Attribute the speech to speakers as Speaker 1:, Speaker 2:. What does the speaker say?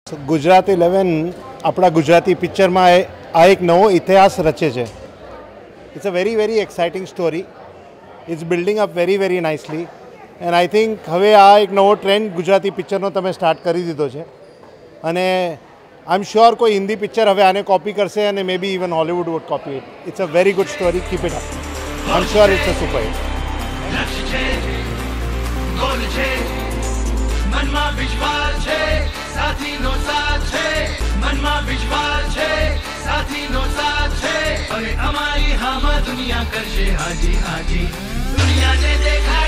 Speaker 1: गुजरात 11 अपना गुजराती पिक्चर में आ एक नवो इतिहास रचे है। It's a very exciting story. It's building up very nicely and I think हवे आ एक नवो ट्रेंड गुजराती पिक्चरनो तमे स्टार्ट करी दीधो है अने आई एम श्योर कोई हिंदी पिक्चर हवे आने कॉपी करशे अने may be even Hollywood wood copy it. It's a very good story. Keep it up. I am sure it's a super hit.
Speaker 2: મનમાં વિશ્વાસ છે સાથીનો સાથ છે મનમાં વિશ્વાસ છે સાથીનો સાથ છે અને અમારી હામાં દુનિયા કરશે હાજી હાજી દુનિયાને દેખાય